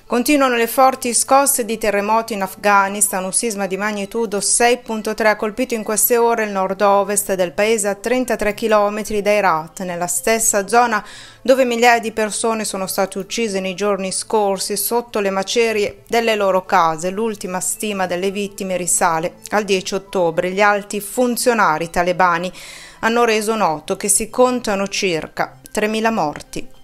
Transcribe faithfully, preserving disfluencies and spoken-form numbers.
Continuano le forti scosse di terremoto in Afghanistan. Un sisma di magnitudo sei virgola tre ha colpito in queste ore il nord-ovest del paese a trentatré chilometri da Herat, nella stessa zona dove migliaia di persone sono state uccise nei giorni scorsi sotto le macerie delle loro case. L'ultima stima delle vittime risale al dieci ottobre. Gli alti funzionari talebani hanno reso noto che si contano circa tremila morti.